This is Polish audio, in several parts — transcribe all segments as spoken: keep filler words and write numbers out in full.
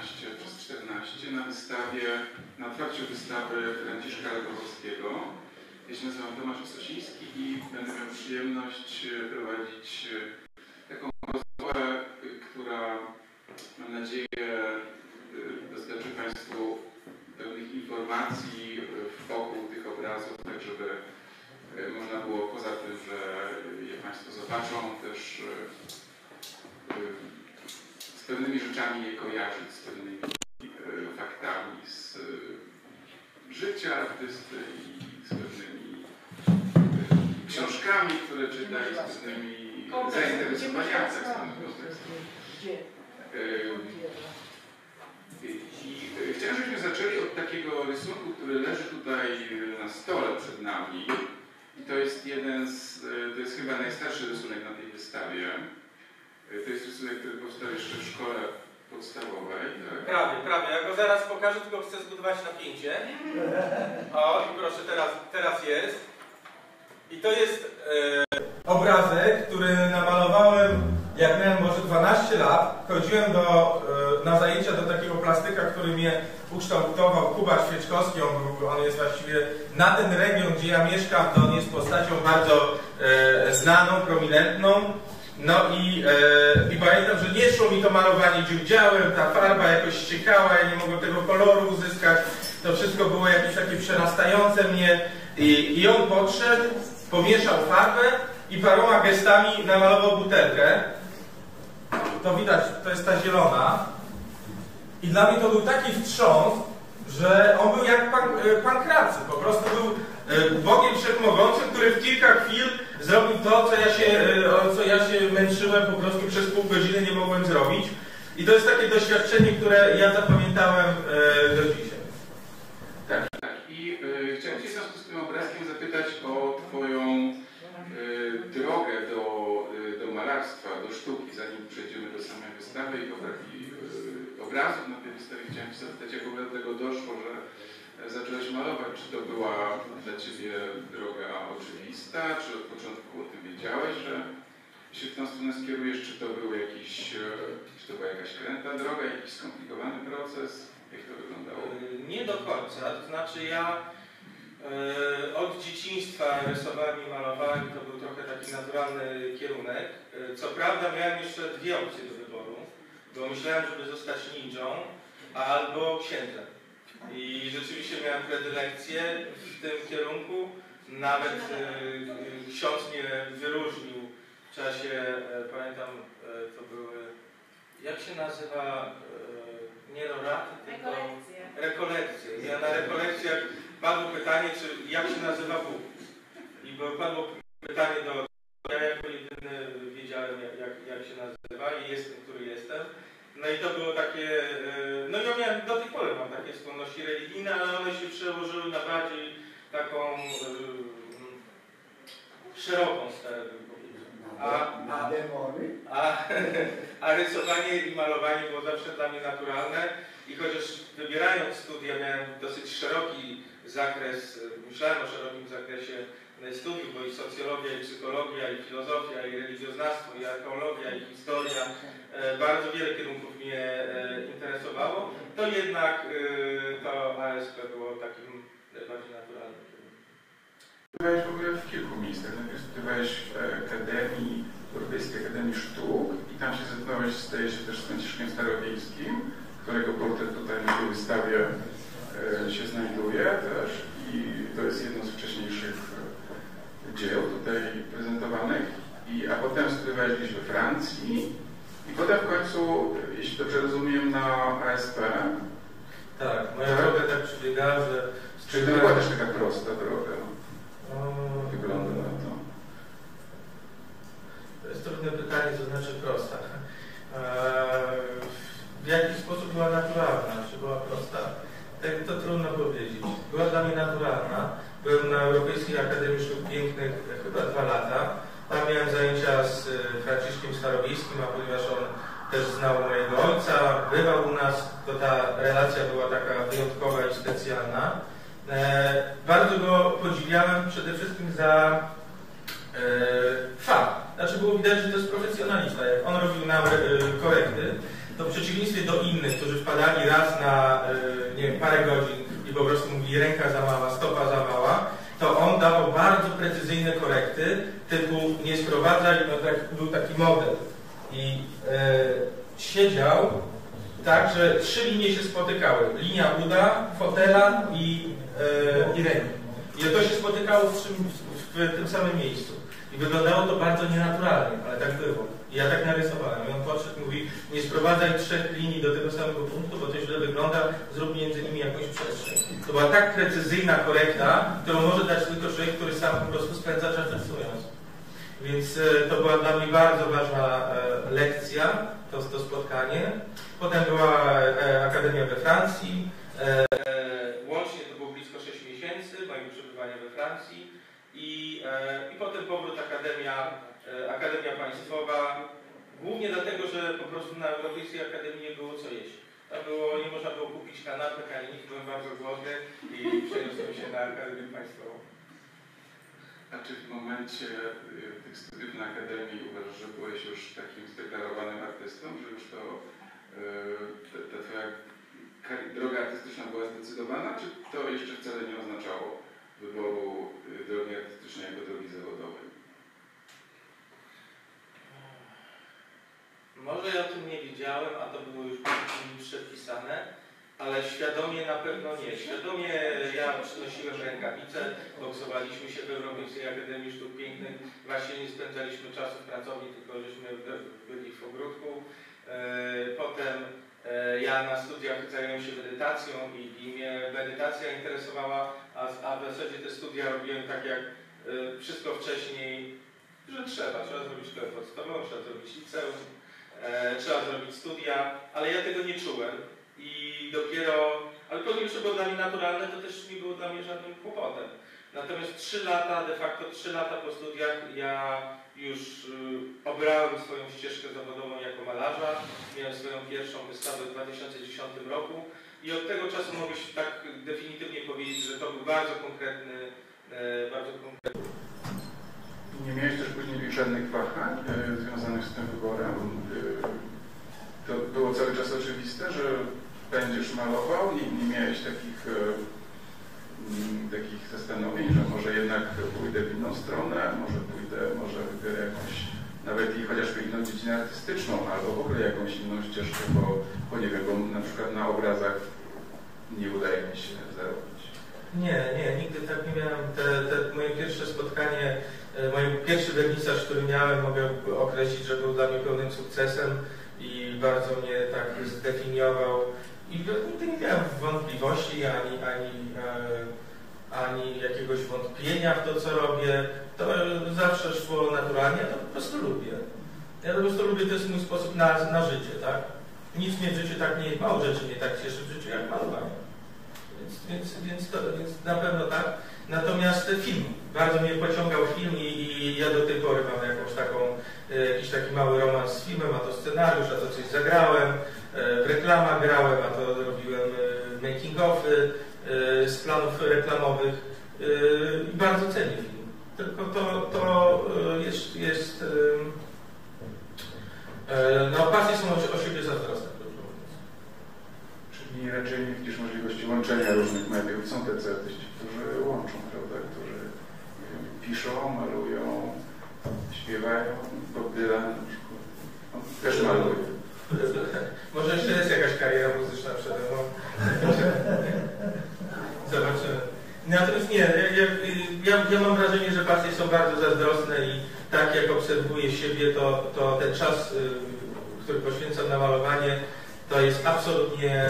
trzynaście przez czternaście na wystawie, na otwarciu wystawy Franciszka Legowskiego. Ja się nazywam Tomasz Stasiński i będę miał przyjemność prowadzić taką rozmowę, która, mam nadzieję, dostarczy Państwu pewnych informacji wokół tych obrazów, tak żeby można było poza tym, że je Państwo zobaczą, też z pewnymi rzeczami je kojarzyć, z pewnymi faktami z życia artysty i z pewnymi książkami, które czyta i z pewnymi zainteresowaniami tak zwanym kontekstem. I chciałem, żebyśmy zaczęli od takiego rysunku, który leży tutaj na stole przed nami. I to jest jeden z, to jest chyba najstarszy rysunek na tej wystawie. To jest rysunek, który powstał jeszcze w szkole podstawowej. Tak? Prawie, prawie. Ja go zaraz pokażę, tylko chcę zbudować napięcie. O, i proszę, teraz, teraz jest. I to jest e, obrazek, który namalowałem, jak miałem może dwanaście lat. Chodziłem do, e, na zajęcia do takiego plastyka, który mnie ukształtował, Kuba Świeczkowski. On, on jest właściwie na ten region, gdzie ja mieszkam, to on jest postacią bardzo e, znaną, prominentną. No i, e, i pamiętam, że nie szło mi to malowanie dziudziałem, ta farba jakoś ściekała, ja nie mogłem tego koloru uzyskać. To wszystko było jakieś takie przerastające mnie. I, i on podszedł, pomieszał farbę i paroma gestami namalował butelkę. To widać, to jest ta zielona. I dla mnie to był taki wstrząs, że on był jak pan, Pankracy. Po prostu był Bogiem Wszechmogącym, który w kilka chwil zrobił to, co ja się, o co ja się męczyłem, po prostu przez pół godziny nie mogłem zrobić. I to jest takie doświadczenie, które ja zapamiętałem do dzisiaj. Tak, tak. I y, chciałem Cię w związku z tym obrazkiem zapytać o Twoją y, drogę do, y, do malarstwa, do sztuki, zanim przejdziemy do samej wystawy i geografii y, obrazów na tej wystawie. Chciałem Cię zapytać, jak w ogóle do tego doszło, że zacząłeś malować. Czy to była dla Ciebie droga oczywista, czy od początku o tym wiedziałeś, że się w tą stronę skierujesz, czy to był jakiś, czy to była jakaś kręta droga, jakiś skomplikowany proces? Jak to wyglądało? Nie do końca, to znaczy ja e, od dzieciństwa rysowałem i malowałem, to był trochę taki naturalny kierunek. E, co prawda miałem jeszcze dwie opcje do wyboru, bo myślałem, żeby zostać ninją albo księdzem. I rzeczywiście miałem predylekcję w tym kierunku. Nawet e, ksiądz mnie wyróżnił w czasie, e, pamiętam, e, to były, jak się nazywa, e, nie loraty, tylko rekolekcje. rekolekcje. Ja na rekolekcjach padło pytanie, czy jak się nazywa Bóg. I padło pytanie do, ja jako jedyny wiedziałem, jak, jak, jak się nazywa i jestem, który jestem. No i to było takie, no ja miałem, do tej pory mam takie skłonności religijne, ale one się przełożyły na bardziej taką um, szeroką sferę, bym powiedział. A, a, a, a rysowanie i malowanie było zawsze dla mnie naturalne i chociaż wybierając studia miałem dosyć szeroki zakres, myślałem o szerokim zakresie studiów, bo i socjologia, i psychologia, i filozofia, i religioznawstwo, i archeologia, i historia, e, bardzo wiele kierunków mnie e, interesowało, to jednak e, to A S P było takim bardziej naturalnym kierunkiem. Studiowałeś w ogóle w kilku miejscach. Najpierw studiowałeś w Akademii, Europejskiej Akademii Sztuk i tam się zetknąłeś, zdaje się, też z Franciszkiem Starowiejskim, którego portret tutaj na tej wystawie e, się znajduje też i to jest jedno z wcześniejszych dzieł tutaj prezentowanych, I, a potem studiowałeś gdzieś we Francji i potem w końcu, jeśli dobrze rozumiem, na A S P. Tak, moja tak? droga tak przebiegała, że... Czyli to była też taka prosta droga. Um, Wygląda na to. To jest trudne pytanie, co znaczy prosta. Eee, w jaki sposób była naturalna? Czy była prosta? Tak, to trudno powiedzieć. Była dla mnie naturalna. Byłem na Europejskiej Akademii Sztuk Pięknych chyba dwa lata. Tam miałem zajęcia z Franciszkiem Starowiejskim, a ponieważ on też znał mojego ojca, bywał u nas, to ta relacja była taka wyjątkowa i specjalna. E, bardzo go podziwiałem przede wszystkim za e, fakt. Znaczy było widać, że to jest profesjonalista. Jak on robił nam e, korekty, to w przeciwieństwie do innych, którzy wpadali raz na nie wiem, parę godzin i po prostu mówili ręka za mała, stopa za mała, to on dawał bardzo precyzyjne korekty typu nie sprowadzaj, no tak, był taki model i e, siedział tak, że trzy linie się spotykały. Linia uda, fotela i, e, i ręki. I to się spotykało w, w, w tym samym miejscu. I wyglądało to bardzo nienaturalnie, ale tak było. I ja tak narysowałem. I on podszedł i mówi, nie sprowadzaj trzech linii do tego samego punktu, bo to źle wygląda, zrób między nimi jakąś przestrzeń. To była tak precyzyjna korekta, którą może dać tylko człowiek, który sam po prostu spędza czas rysując. Więc e, to była dla mnie bardzo ważna e, lekcja, to, to spotkanie. Potem była e, Akademia we Francji. E, łącznie to było blisko sześć miesięcy mojego przebywania we Francji. I, e, i potem powrót Akademia, e, Akademia Państwowa. Głównie dlatego, że po prostu na Europejskiej Akademii nie było co jeść. Tam było, nie można było kupić kanapek, ani nic, byłem bardzo głodny i przeniosłem się na Akademię Państwową. A czy w momencie y, tych studiów na Akademii uważasz, że byłeś już takim zdeklarowanym artystą, że już to y, ta, ta twoja droga artystyczna była zdecydowana, czy to jeszcze wcale nie oznaczało wyboru y, drogi artystycznej jako drogi zawodowej? Może ja o tym nie wiedziałem, a to było już przepisane, ale świadomie na pewno nie. Świadomie ja przynosiłem rękawice, boksowaliśmy się w Europejskiej Akademii Sztuk Pięknych, właśnie nie spędzaliśmy czasu w pracowni, tylko żeśmy byli w ogródku. Potem ja na studiach zająłem się medytacją i, i mnie medytacja interesowała, a, a w zasadzie te studia robiłem tak jak wszystko wcześniej, że trzeba. Trzeba zrobić szkołę podstawową, trzeba zrobić liceum, trzeba zrobić studia, ale ja tego nie czułem. I dopiero, ale pomimo, że było dla mnie naturalne, to też nie było dla mnie żadnym kłopotem. Natomiast trzy lata, de facto trzy lata po studiach ja już y, obrałem swoją ścieżkę zawodową jako malarza. Miałem swoją pierwszą wystawę w dwa tysiące dziesiątym roku i od tego czasu mogę się tak definitywnie powiedzieć, że to był bardzo konkretny, e, bardzo konkretny. Nie miałeś też później żadnych wahań e, związanych z tym wyborem? E, to było cały czas oczywiste, że będziesz malował i nie miałeś takich, e, m, takich zastanowień, że może jednak pójdę w inną stronę, może pójdę, może wybiorę jakąś, nawet i chociażby inną dziedzinę artystyczną, albo w ogóle jakąś inną ścieżkę, bo, bo nie wiem, bo na przykład na obrazach nie udaje mi się zarobić. Nie, nie, nigdy tak nie miałem. Te, te moje pierwsze spotkanie, mój pierwszy wernisaż, który miałem, mogę określić, że był dla mnie pełnym sukcesem i bardzo mnie tak zdefiniował. I nigdy nie miałem wątpliwości ani, ani, ani jakiegoś wątpienia w to, co robię. To zawsze szło naturalnie, ja to po prostu lubię. Ja po prostu lubię, to jest mój sposób na, na życie, tak? Nic mnie w życiu tak nie, mało rzeczy mnie tak cieszy w życiu jak malowanie. Więc, więc, więc, to, więc na pewno tak. Natomiast film, bardzo mnie pociągał film i, i ja do tej pory mam jakąś taką, jakiś taki mały romans z filmem, a to scenariusz, a to coś zagrałem, w reklamach grałem, a to robiłem making-offy z planów reklamowych i bardzo cenię film. Tylko to, to jest, jest no pasje są o siebie zazdrosne. Czyli raczej nie widzisz możliwości łączenia różnych mediów. Są tacy artyści, którzy łączą, prawda? Którzy nie wiem, piszą, malują, śpiewają. Bob Dylan na przykład. On też maluje. Może jeszcze jest jakaś kariera muzyczna przede mną. Zobaczymy. Natomiast nie, ja, ja, ja mam wrażenie, że pasje są bardzo zazdrosne i tak jak obserwuję siebie, to, to ten czas, który poświęcam na malowanie, to jest absolutnie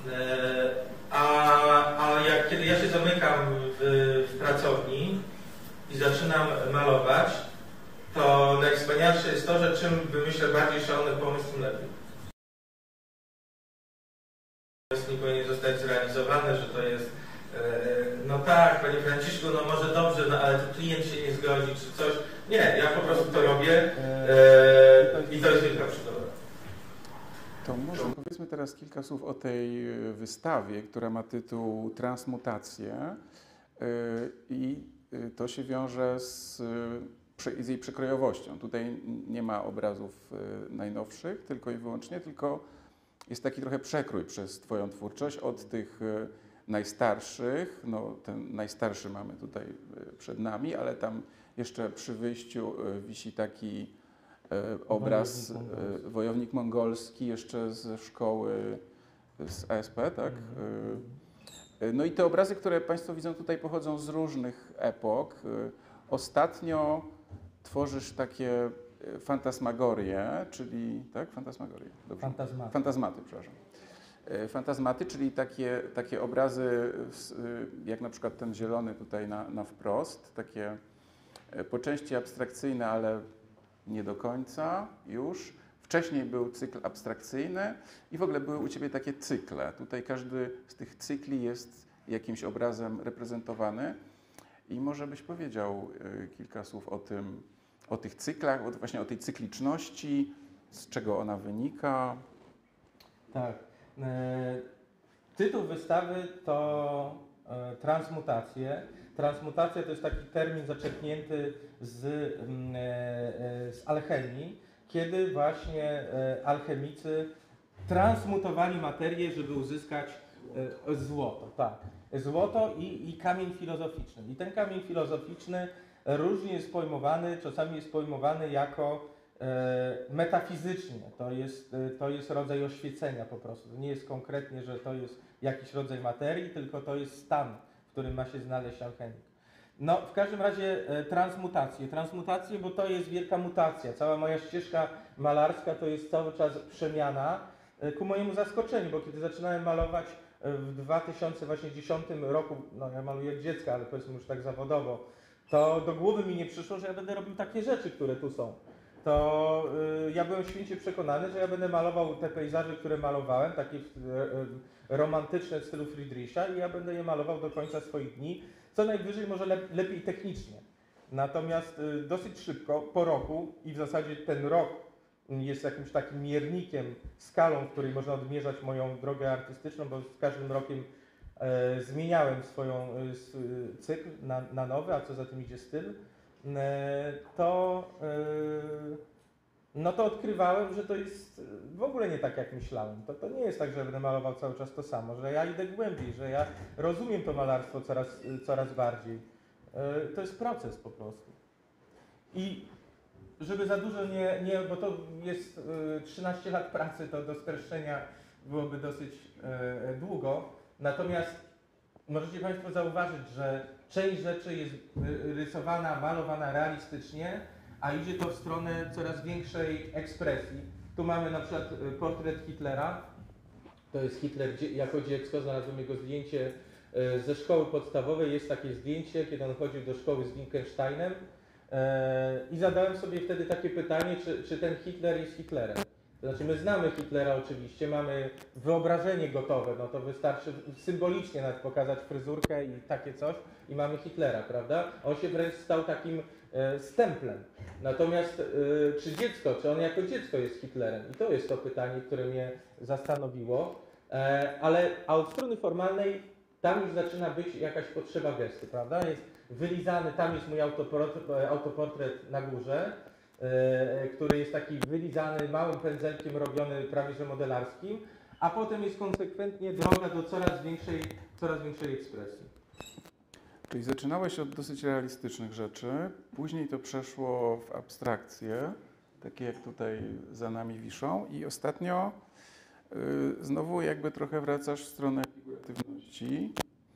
A, a jak, kiedy ja się zamykam w, w pracowni i zaczynam malować, to najwspanialsze jest to, że czym wymyślę bardziej szalony pomysł, tym lepiej. Nie powinien zostać zrealizowany, że to jest no tak, Panie Franciszku, no może dobrze, no ale to klient się nie zgodzi, czy coś. Nie, ja po prostu to robię e, i to jest wielka przygoda. To może powiedzmy teraz kilka słów o tej wystawie, która ma tytuł Transmutacje i to się wiąże z, z jej przekrojowością. Tutaj nie ma obrazów najnowszych, tylko i wyłącznie, tylko jest taki trochę przekrój przez Twoją twórczość od tych najstarszych, no ten najstarszy mamy tutaj przed nami, ale tam jeszcze przy wyjściu wisi taki obraz Wojownik Mongolski, Wojownik Mongolski jeszcze ze szkoły z A S P, tak? Mhm. No i te obrazy, które Państwo widzą tutaj, pochodzą z różnych epok. Ostatnio tworzysz takie fantasmagorie, czyli, tak? Fantasmagorie. Dobrze. Fantazmaty. Fantazmaty, przepraszam. Fantazmaty, czyli takie, takie obrazy, jak na przykład ten zielony tutaj na, na wprost, takie po części abstrakcyjne, ale nie do końca już. Wcześniej był cykl abstrakcyjny i w ogóle były u Ciebie takie cykle. Tutaj każdy z tych cykli jest jakimś obrazem reprezentowany i może byś powiedział kilka słów o tym, o tych cyklach, właśnie o tej cykliczności, z czego ona wynika. Tak. E, tytuł wystawy to e, Transmutacje. Transmutacja to jest taki termin zaczerpnięty z, e, z alchemii, kiedy właśnie e, alchemicy transmutowali materię, żeby uzyskać e, złoto. Tak. Złoto i, i kamień filozoficzny. I ten kamień filozoficzny różnie jest pojmowany, czasami jest pojmowany jako e, metafizycznie. To jest, e, to jest rodzaj oświecenia po prostu. To nie jest konkretnie, że to jest jakiś rodzaj materii, tylko to jest stan, w którym ma się znaleźć alchemik. No, w każdym razie e, transmutacje. Transmutacje, bo to jest wielka mutacja. Cała moja ścieżka malarska to jest cały czas przemiana, e, ku mojemu zaskoczeniu, bo kiedy zaczynałem malować w dwa tysiące dziesiątym roku, no ja maluję od dziecka, ale powiedzmy już tak zawodowo, to do głowy mi nie przyszło, że ja będę robił takie rzeczy, które tu są. To y, ja byłem święcie przekonany, że ja będę malował te pejzaże, które malowałem, takie y, y, romantyczne w stylu Friedricha i ja będę je malował do końca swoich dni, co najwyżej może lep, lepiej technicznie. Natomiast y, dosyć szybko, po roku i w zasadzie ten rok jest jakimś takim miernikiem, skalą, w której można odmierzać moją drogę artystyczną, bo z każdym rokiem e, zmieniałem swoją e, cykl na, na nowy, a co za tym idzie styl, e, to, e, no to odkrywałem, że to jest w ogóle nie tak, jak myślałem. To, to nie jest tak, że będę malował cały czas to samo, że ja idę głębiej, że ja rozumiem to malarstwo coraz, coraz bardziej. E, to jest proces po prostu. I żeby za dużo nie, nie bo to jest y, trzynaście lat pracy, to do streszczenia byłoby dosyć y, długo. Natomiast możecie Państwo zauważyć, że część rzeczy jest y, rysowana, malowana realistycznie, a idzie to w stronę coraz większej ekspresji. Tu mamy na przykład y, portret Hitlera. To jest Hitler jako dziecko, znalazłem jego zdjęcie y, ze szkoły podstawowej. Jest takie zdjęcie, kiedy on chodził do szkoły z Wittgensteinem. I zadałem sobie wtedy takie pytanie, czy, czy ten Hitler jest Hitlerem. To znaczy my znamy Hitlera oczywiście, mamy wyobrażenie gotowe, no to wystarczy symbolicznie nawet pokazać fryzurkę i takie coś i mamy Hitlera, prawda? On się wręcz stał takim e, stemplem. Natomiast e, czy dziecko, czy on jako dziecko jest Hitlerem? I to jest to pytanie, które mnie zastanowiło. E, ale a od strony formalnej tam już zaczyna być jakaś potrzeba gesty, prawda? Jest wylizany, tam jest mój autoportret, autoportret na górze, e, który jest taki wylizany, małym pędzelkiem robiony prawie że modelarskim, a potem jest konsekwentnie droga do coraz większej, coraz większej ekspresji. Czyli zaczynałeś od dosyć realistycznych rzeczy, później to przeszło w abstrakcje, takie jak tutaj za nami wiszą i ostatnio y, znowu jakby trochę wracasz w stronę figuratywności.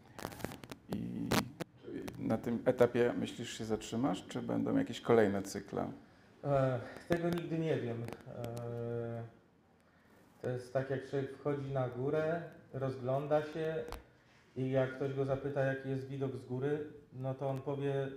I na tym etapie myślisz się zatrzymasz, czy będą jakieś kolejne cykle? E, tego nigdy nie wiem. E, to jest tak, jak człowiek wchodzi na górę, rozgląda się i jak ktoś go zapyta, jaki jest widok z góry, no to on powie,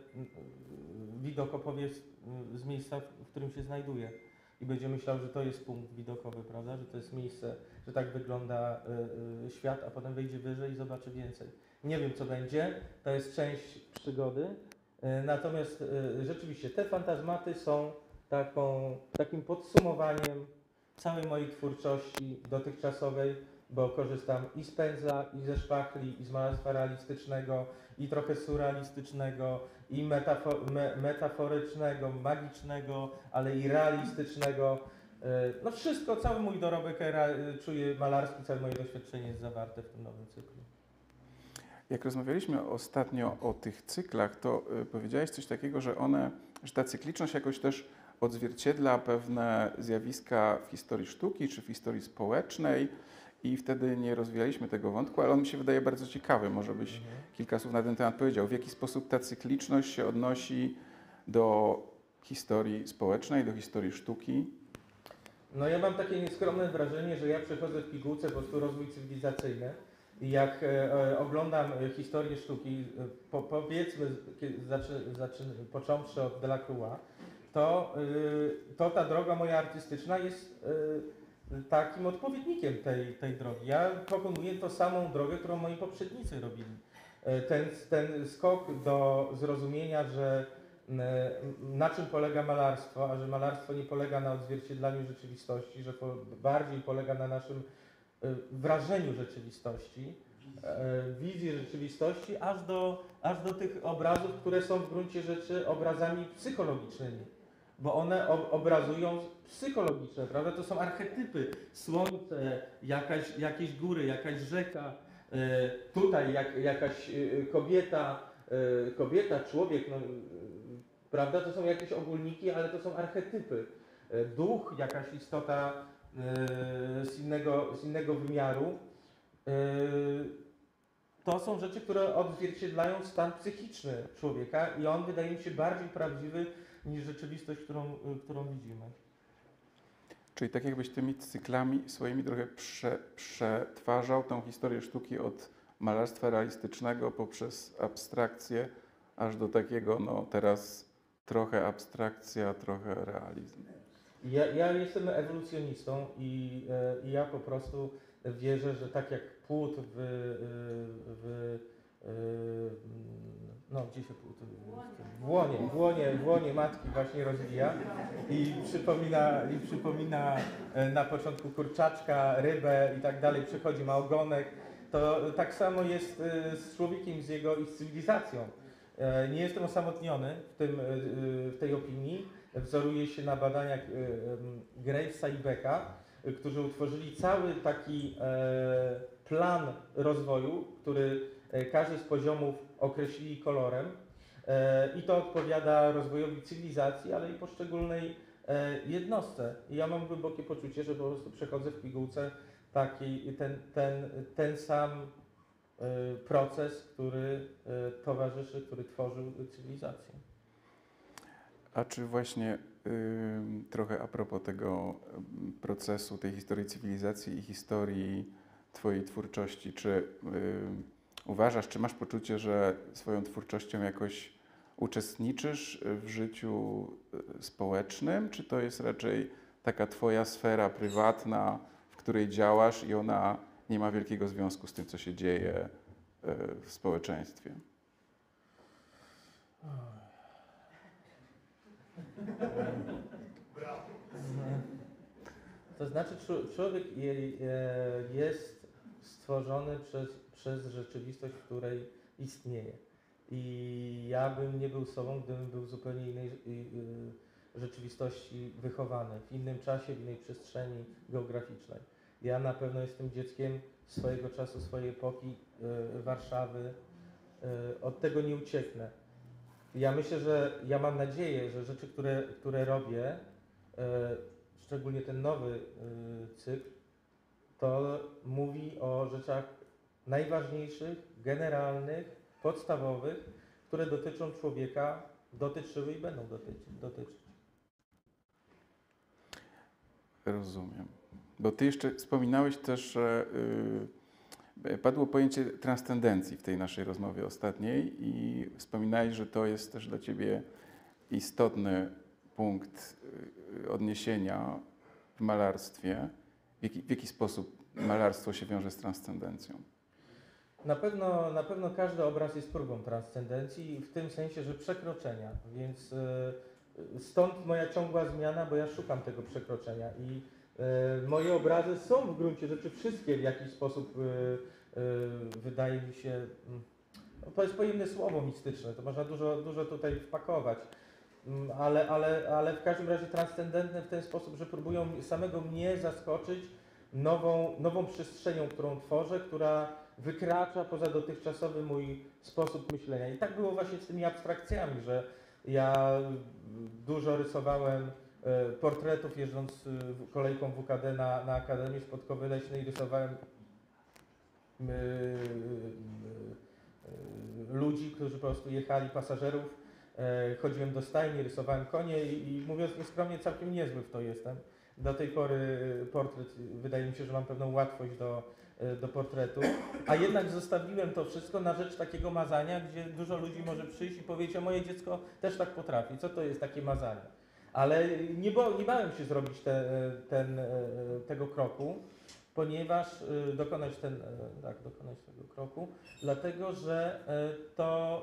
widok opowie z, z miejsca, w którym się znajduje. I będzie myślał, że to jest punkt widokowy, prawda? Że to jest miejsce, że tak wygląda y, y, świat, a potem wejdzie wyżej i zobaczy więcej. Nie wiem, co będzie, to jest część przygody. Y, natomiast y, rzeczywiście te fantazmaty są taką, takim podsumowaniem całej mojej twórczości dotychczasowej, bo korzystam i z pędzla, i ze szpachli, i z malarstwa realistycznego, i trochę surrealistycznego, i metafo- me- metaforycznego, magicznego, ale i realistycznego. No wszystko, cały mój dorobek czuję malarski, całe moje doświadczenie jest zawarte w tym nowym cyklu. Jak rozmawialiśmy ostatnio o tych cyklach, to y, powiedziałeś coś takiego, że one, że ta cykliczność jakoś też odzwierciedla pewne zjawiska w historii sztuki czy w historii społecznej i wtedy nie rozwijaliśmy tego wątku, ale on mi się wydaje bardzo ciekawy. Może byś mhm. kilka słów na ten temat powiedział. W jaki sposób ta cykliczność się odnosi do historii społecznej, do historii sztuki? No ja mam takie nieskromne wrażenie, że ja przechodzę w pigułce po prostu rozwój cywilizacyjny. I jak e, oglądam historię sztuki, po, powiedzmy, zaczy, zaczy, począwszy od Delacroix, to, y, to ta droga moja artystyczna jest y, takim odpowiednikiem tej, tej drogi. Ja pokonuję tą samą drogę, którą moi poprzednicy robili. Y, ten, ten skok do zrozumienia, że y, na czym polega malarstwo, a że malarstwo nie polega na odzwierciedlaniu rzeczywistości, że po, bardziej polega na naszym y, wrażeniu rzeczywistości, y, wizji rzeczywistości, aż do, aż do tych obrazów, które są w gruncie rzeczy obrazami psychologicznymi. Bo one obrazują psychologiczne, prawda? To są archetypy. Słońce, jakaś, jakieś góry, jakaś rzeka, e, tutaj jak, jakaś e, kobieta, e, kobieta, człowiek, no, e, prawda? To są jakieś ogólniki, ale to są archetypy. E, duch, jakaś istota e, z, innego, z innego wymiaru. E, to są rzeczy, które odzwierciedlają stan psychiczny człowieka i on wydaje mi się bardziej prawdziwy niż rzeczywistość, którą, którą widzimy. Czyli tak jakbyś tymi cyklami swoimi trochę prze, przetwarzał tą historię sztuki od malarstwa realistycznego poprzez abstrakcję, aż do takiego, no teraz trochę abstrakcja, trochę realizm. Ja, ja jestem ewolucjonistą i, i ja po prostu wierzę, że tak jak płód w, w, w no gdzie się płód? W łonie, w łonie, w łonie matki właśnie rozwija i przypomina, i przypomina na początku kurczaczka, rybę i tak dalej, przychodzi ma ogonek, to tak samo jest z człowiekiem, z jego i z cywilizacją. Nie jestem osamotniony w, tym, w tej opinii. Wzoruję się na badaniach Gravesa i Becka, którzy utworzyli cały taki plan rozwoju, który każdy z poziomów określili kolorem i to odpowiada rozwojowi cywilizacji, ale i poszczególnej jednostce. I ja mam głębokie poczucie, że po prostu przechodzę w pigułce taki, ten, ten, ten sam proces, który towarzyszy, który tworzył cywilizację. A czy właśnie y, trochę a propos tego procesu, tej historii cywilizacji i historii twojej twórczości, czy y, uważasz, czy masz poczucie, że swoją twórczością jakoś uczestniczysz w życiu społecznym, czy to jest raczej taka twoja sfera prywatna, w której działasz i ona nie ma wielkiego związku z tym, co się dzieje w społeczeństwie? To znaczy, człowiek jest stworzony przez, przez rzeczywistość, w której istnieje. I ja bym nie był sobą, gdybym był w zupełnie innej rzeczywistości wychowany, w innym czasie, w innej przestrzeni geograficznej. Ja na pewno jestem dzieckiem swojego czasu, swojej epoki, Warszawy. Od tego nie ucieknę. Ja myślę, że ja mam nadzieję, że rzeczy, które, które robię, szczególnie ten nowy cykl, to mówi o rzeczach najważniejszych, generalnych, podstawowych, które dotyczą człowieka, dotyczyły i będą dotyczyć. dotyczyć. Rozumiem. Bo ty jeszcze wspominałeś też, że Padło pojęcie transcendencji w tej naszej rozmowie ostatniej i wspominałeś, że to jest też dla Ciebie istotny punkt odniesienia w malarstwie. W jaki, w jaki sposób malarstwo się wiąże z transcendencją? Na pewno, na pewno każdy obraz jest próbą transcendencji w tym sensie, że przekroczenia, więc y, stąd moja ciągła zmiana, bo ja szukam tego przekroczenia i y, moje obrazy są w gruncie rzeczy wszystkie w jakiś sposób y, y, wydaje mi się, no to jest pojemne słowo mistyczne, to można dużo, dużo tutaj wpakować, ale, ale, ale w każdym razie transcendentne w ten sposób, że próbują samego mnie zaskoczyć nową, nową przestrzenią, którą tworzę, która wykracza poza dotychczasowy mój sposób myślenia. I tak było właśnie z tymi abstrakcjami, że ja dużo rysowałem portretów, jeżdżąc kolejką W K D na, na Akademię Spodkowy Leśnej, rysowałem yy, yy, ludzi, którzy po prostu jechali, pasażerów. Yy, chodziłem do stajni, rysowałem konie i, i mówiąc nieskromnie, całkiem niezły w to jestem. Do tej pory portret, wydaje mi się, że mam pewną łatwość do, do portretu, a jednak zostawiłem to wszystko na rzecz takiego mazania, gdzie dużo ludzi może przyjść i powiedzieć, o moje dziecko też tak potrafi, co to jest takie mazanie. Ale nie, bo, nie bałem się zrobić te, ten, tego kroku, ponieważ dokonać, ten, tak, dokonać tego kroku, dlatego że to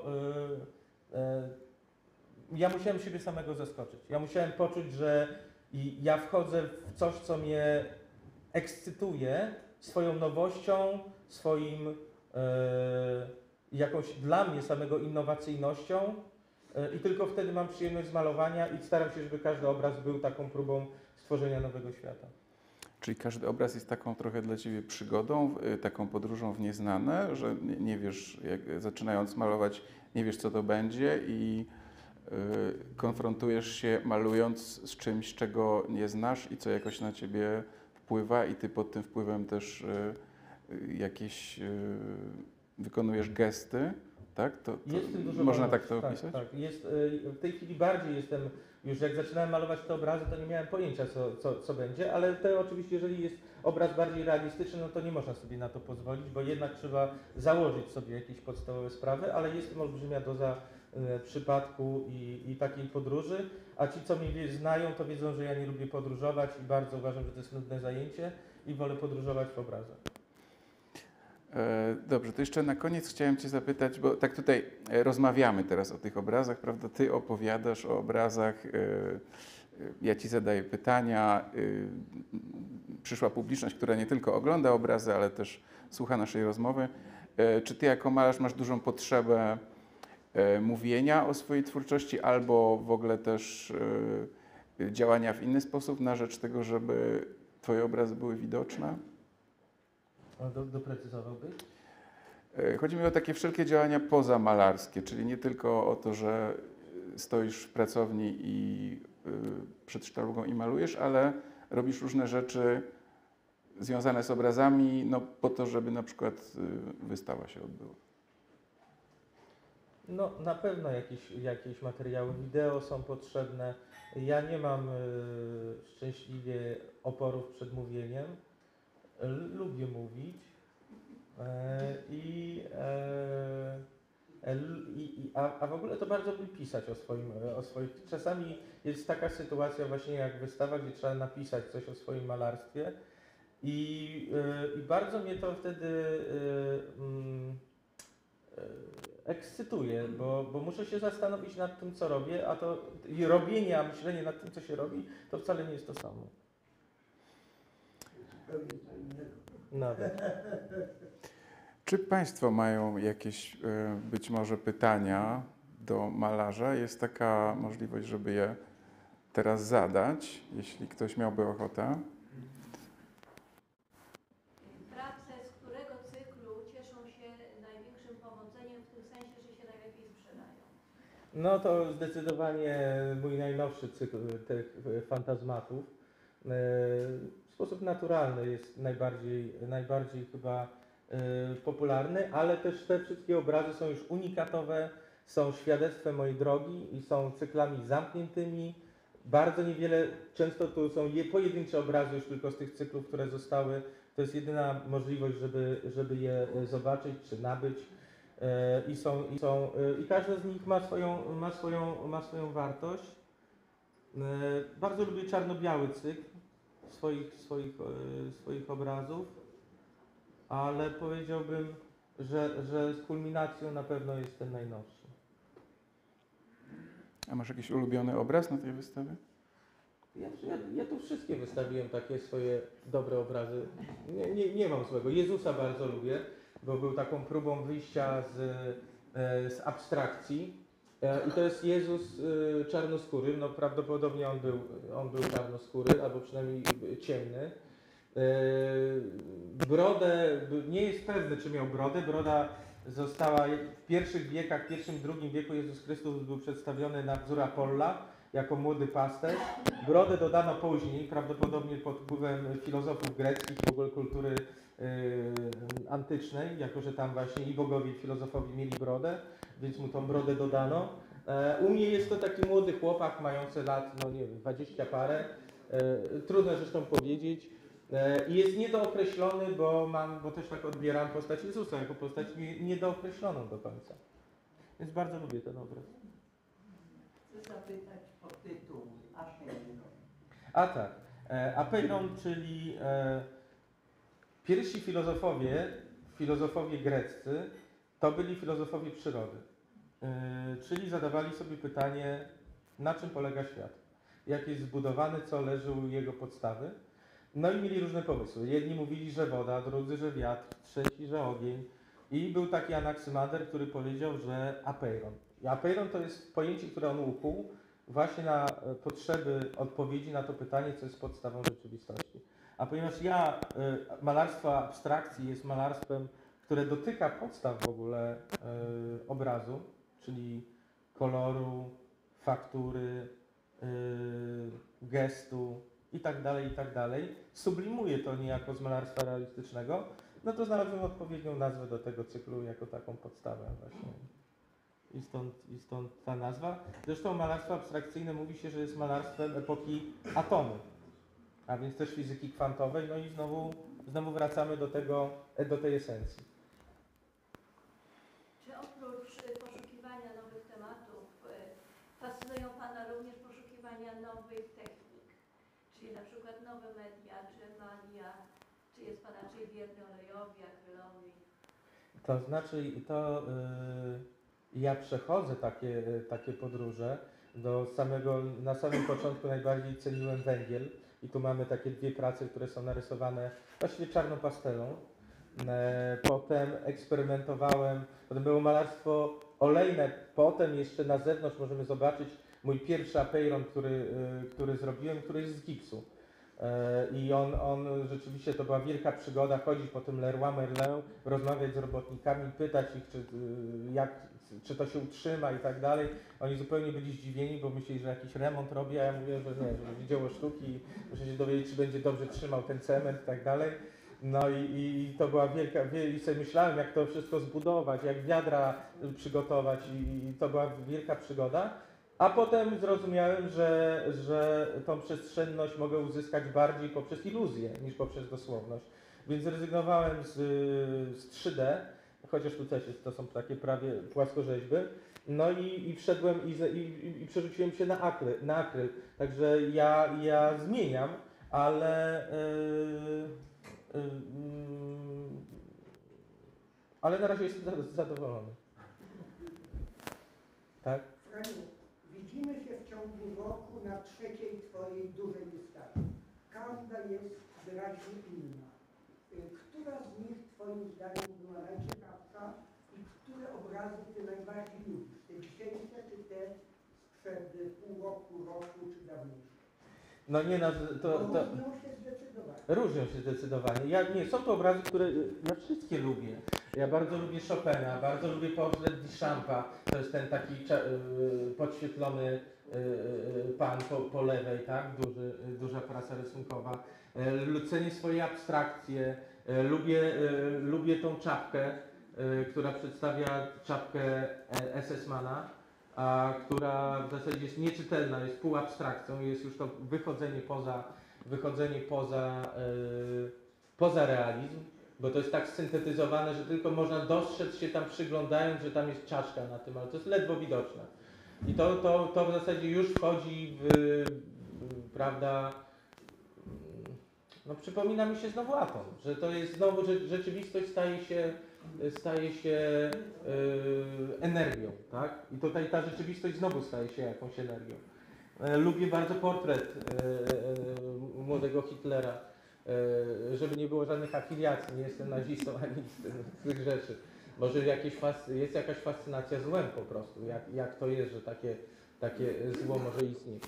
ja musiałem siebie samego zaskoczyć. Ja musiałem poczuć, że i ja wchodzę w coś, co mnie ekscytuje swoją nowością, swoim e, jakąś dla mnie samego innowacyjnością e, i tylko wtedy mam przyjemność z malowania i staram się, żeby każdy obraz był taką próbą stworzenia nowego świata. Czyli każdy obraz jest taką trochę dla Ciebie przygodą, taką podróżą w nieznane, że nie, nie wiesz, jak zaczynając malować, nie wiesz, co to będzie i konfrontujesz się malując z czymś, czego nie znasz i co jakoś na Ciebie wpływa i Ty pod tym wpływem też jakieś wykonujesz gesty, tak? To, to jest tym dużo można wolności. tak to tak, opisać? Tak, jest, w tej chwili bardziej jestem, już jak zaczynałem malować te obrazy, to nie miałem pojęcia, co, co, co będzie, ale to oczywiście, jeżeli jest obraz bardziej realistyczny, no to nie można sobie na to pozwolić, bo jednak trzeba założyć sobie jakieś podstawowe sprawy, ale jest tym olbrzymia doza przypadku i, i takiej podróży, a ci, co mnie znają, to wiedzą, że ja nie lubię podróżować i bardzo uważam, że to jest nudne zajęcie i wolę podróżować w obrazach. Dobrze, to jeszcze na koniec chciałem Cię zapytać, bo tak tutaj rozmawiamy teraz o tych obrazach, prawda? Ty opowiadasz o obrazach, ja Ci zadaję pytania, przyszła publiczność, która nie tylko ogląda obrazy, ale też słucha naszej rozmowy. Czy Ty jako malarz masz dużą potrzebę mówienia o swojej twórczości albo w ogóle też działania w inny sposób na rzecz tego, żeby Twoje obrazy były widoczne? A do, doprecyzowałbyś? Chodzi mi o takie wszelkie działania pozamalarskie, czyli nie tylko o to, że stoisz w pracowni i przed sztalugą i malujesz, ale robisz różne rzeczy związane z obrazami, no po to, żeby na przykład wystawa się odbyła. No na pewno jakieś, jakieś materiały wideo są potrzebne. Ja nie mam y, szczęśliwie oporów przed mówieniem. Lubię mówić e, i, e, i, a, a w ogóle to bardzo lubię pisać o swoim, o swoich. Czasami jest taka sytuacja właśnie jak wystawa, gdzie trzeba napisać coś o swoim malarstwie i, e, i bardzo mnie to wtedy e, e, ekscytuje, bo, bo muszę się zastanowić nad tym, co robię, a to i robienie, a myślenie nad tym, co się robi, to wcale nie jest to samo. Nawet. Czy Państwo mają jakieś być może pytania do malarza? Jest taka możliwość, żeby je teraz zadać, jeśli ktoś miałby ochotę. Prace z którego cyklu cieszą się największym powodzeniem, w tym sensie, że się najlepiej sprzedają? No to zdecydowanie mój najnowszy cykl tych fantazmatów. W sposób naturalny jest najbardziej, najbardziej chyba y, popularny, ale też te wszystkie obrazy są już unikatowe, są świadectwem mojej drogi i są cyklami zamkniętymi. Bardzo niewiele, często to są je, pojedyncze obrazy już tylko z tych cyklów, które zostały. To jest jedyna możliwość, żeby, żeby je zobaczyć czy nabyć. E, I, są, i, są, e, I każda z nich ma swoją, ma swoją, ma swoją wartość. E, bardzo lubię czarno-biały cykl swoich, swoich, e, swoich obrazów, ale powiedziałbym, że, że z kulminacją na pewno jest ten najnowszy. A masz jakiś ulubiony obraz na tej wystawie? Ja, ja, ja tu wszystkie wystawiłem takie swoje dobre obrazy. Nie, nie, nie mam złego. Jezusa bardzo lubię, bo był taką próbą wyjścia z, e, z abstrakcji. E, I to jest Jezus e, czarnoskóry. No prawdopodobnie on był, on był czarnoskóry, albo przynajmniej ciemny. E, brodę, nie jest pewny, czy miał brodę. Broda została w pierwszych wiekach, w pierwszym, drugim wieku Jezus Chrystus był przedstawiony na wzór Apolla jako młody pasterz. Brodę dodano później, prawdopodobnie pod wpływem filozofów greckich, w ogóle kultury yy, antycznej, jako że tam właśnie i bogowie, i filozofowie mieli brodę, więc mu tą brodę dodano. E, u mnie jest to taki młody chłopak, mający lat, no nie wiem, dwadzieścia parę. E, trudno zresztą powiedzieć. I jest niedookreślony, bo mam, bo też tak odbieram postać Jezusa jako postać nie, niedookreśloną do końca. Więc bardzo lubię ten obraz. Chcę zapytać o tytuł Apeiron. A tak, e, Apeiron, czyli e, pierwsi filozofowie, filozofowie greccy, to byli filozofowie przyrody. E, czyli zadawali sobie pytanie, na czym polega świat, jak jest zbudowany, co leży u jego podstawy. No i mieli różne pomysły. Jedni mówili, że woda, drudzy, że wiatr, trzeci, że ogień. I był taki Anaksymander, który powiedział, że Apeiron. I Apeiron to jest pojęcie, które on ukuł właśnie na potrzeby odpowiedzi na to pytanie, co jest podstawą rzeczywistości. A ponieważ ja, malarstwo abstrakcji jest malarstwem, które dotyka podstaw w ogóle obrazu, czyli koloru, faktury, gestu, i tak dalej, i tak dalej, sublimuje to niejako z malarstwa realistycznego, no to znalazłem odpowiednią nazwę do tego cyklu jako taką podstawę właśnie. I stąd, i stąd ta nazwa. Zresztą malarstwo abstrakcyjne mówi się, że jest malarstwem epoki atomu, a więc też fizyki kwantowej, no i znowu, znowu wracamy do tego, do tej esencji. Czy oprócz poszukiwania nowych tematów fascynują Pana również poszukiwania nowych technik? Czyli na przykład nowe media, czy magia, czy jest Pan raczej wierny olejowi, akrylowi? To znaczy, to yy, ja przechodzę takie, takie podróże. Do samego, na samym początku najbardziej ceniłem węgiel i tu mamy takie dwie prace, które są narysowane właściwie czarną pastelą. E, potem eksperymentowałem, potem było malarstwo olejne, potem jeszcze na zewnątrz możemy zobaczyć mój pierwszy Apeiron, który, y, który zrobiłem, który jest z gipsu. E, I on, on rzeczywiście, to była wielka przygoda, chodzić po tym Leroy Merlin, rozmawiać z robotnikami, pytać ich, czy, y, jak, czy to się utrzyma i tak dalej. Oni zupełnie byli zdziwieni, bo myśleli, że jakiś remont robi, a ja mówię, że nie, że dzieło sztuki, muszę się dowiedzieć, czy będzie dobrze trzymał ten cement i tak dalej. No i, i to była wielka, i sobie myślałem, jak to wszystko zbudować, jak wiadra przygotować i, i to była wielka przygoda. A potem zrozumiałem, że, że tą przestrzenność mogę uzyskać bardziej poprzez iluzję niż poprzez dosłowność. Więc zrezygnowałem z, z trzy D, chociaż tu też jest, to są takie prawie płaskorzeźby. No i, i wszedłem i, i, i przerzuciłem się na akryl, na akryl. Także ja, ja zmieniam, ale, yy, yy, yy, ale na razie jestem zadowolony. Tak? Widzimy się w ciągu roku na trzeciej Twojej dużej wystawie. Każda jest wyraźnie inna. Która z nich Twoim zdaniem była najciekawsza i które obrazy Ty najbardziej lubisz? Te dzisiejsze czy te sprzed pół roku, roku czy dawniejsze? No nie, no, to, to... Różnią się zdecydowanie. Różnią się zdecydowanie. Ja, nie, są to obrazy, które ja wszystkie lubię. Ja bardzo lubię Chopina, bardzo lubię portret Duchampa. To jest ten taki yy, podświetlony yy, pan po, po lewej, tak? Duży, duża praca rysunkowa. Yy, cenię swoje abstrakcje. Yy, lubię, yy, lubię tą czapkę, yy, która przedstawia czapkę S S Mana. a która w zasadzie jest nieczytelna, jest półabstrakcją, jest już to wychodzenie poza, wychodzenie poza, yy, poza realizm, bo to jest tak syntetyzowane, że tylko można dostrzec się tam przyglądając, że tam jest czaszka na tym, ale to jest ledwo widoczne. I to, to, to w zasadzie już wchodzi w, w prawda, no przypomina mi się znowu atom, że to jest znowu, że rzeczywistość staje się, staje się yy, energią, tak? I tutaj ta rzeczywistość znowu staje się jakąś energią. E, lubię bardzo portret e, e, młodego Hitlera, e, żeby nie było żadnych afiliacji, nie jestem nazistą ani z, z tych rzeczy. Może jakieś fascy, jest jakaś fascynacja złem po prostu, jak, jak to jest, że takie, takie zło może istnieć.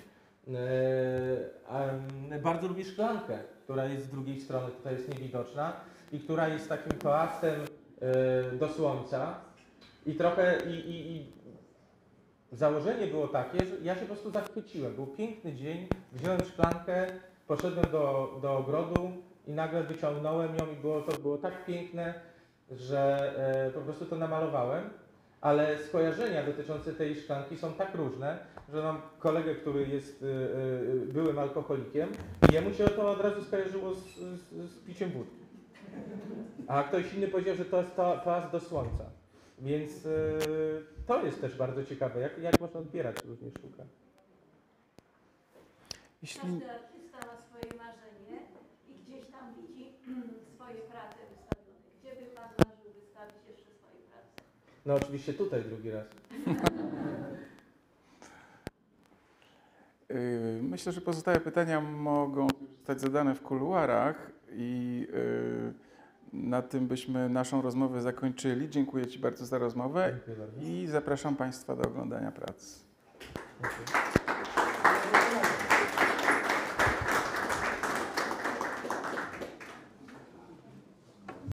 E, bardzo lubię szklankę, która jest z drugiej strony, tutaj jest niewidoczna i która jest takim toastem e, do słońca i trochę i, i, i założenie było takie, że ja się po prostu zachwyciłem. Był piękny dzień, wziąłem szklankę, poszedłem do, do ogrodu i nagle wyciągnąłem ją i było, to było tak piękne, że e, po prostu to namalowałem. Ale skojarzenia dotyczące tej szklanki są tak różne, że mam kolegę, który jest y, y, byłym alkoholikiem i jemu się to od razu skojarzyło z, z, z piciem wódki. A ktoś inny powiedział, że to jest to, toast do słońca. Więc y, to jest też bardzo ciekawe, jak, jak można odbierać różnie sztukę. Jeśli... Każdy artysta ma swoje marzenie i gdzieś tam widzi swoje prace wystawione. Gdzie by Pan marzył wystawić jeszcze swoje prace? No oczywiście tutaj drugi raz. Myślę, że pozostałe pytania mogą zostać zadane w kuluarach i na tym byśmy naszą rozmowę zakończyli. Dziękuję Ci bardzo za rozmowę i zapraszam Państwa do oglądania prac. Dziękuję.